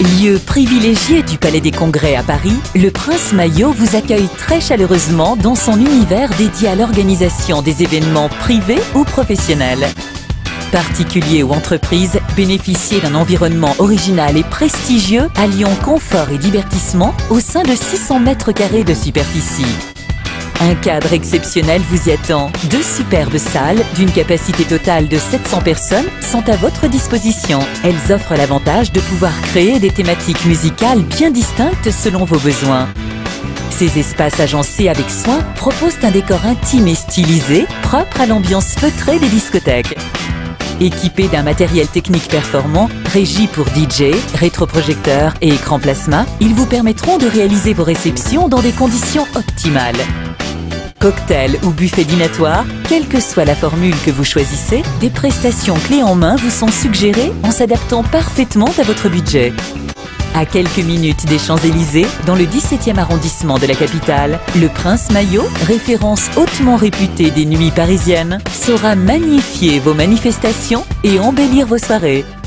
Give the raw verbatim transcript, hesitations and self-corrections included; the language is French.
Lieu privilégié du Palais des Congrès à Paris, le Prince Maillot vous accueille très chaleureusement dans son univers dédié à l'organisation des événements privés ou professionnels. Particuliers ou entreprises, bénéficiez d'un environnement original et prestigieux alliant confort et divertissement au sein de six cents mètres carrés de superficie. Un cadre exceptionnel vous y attend. Deux superbes salles d'une capacité totale de sept cents personnes sont à votre disposition. Elles offrent l'avantage de pouvoir créer des thématiques musicales bien distinctes selon vos besoins. Ces espaces agencés avec soin proposent un décor intime et stylisé, propre à l'ambiance feutrée des discothèques. Équipés d'un matériel technique performant, régie pour D J, rétroprojecteurs et écran plasma, ils vous permettront de réaliser vos réceptions dans des conditions optimales. Cocktail ou buffet dînatoire, quelle que soit la formule que vous choisissez, des prestations clés en main vous sont suggérées en s'adaptant parfaitement à votre budget. À quelques minutes des Champs-Élysées, dans le dix-septième arrondissement de la capitale, le Prince Maillot, référence hautement réputée des nuits parisiennes, saura magnifier vos manifestations et embellir vos soirées.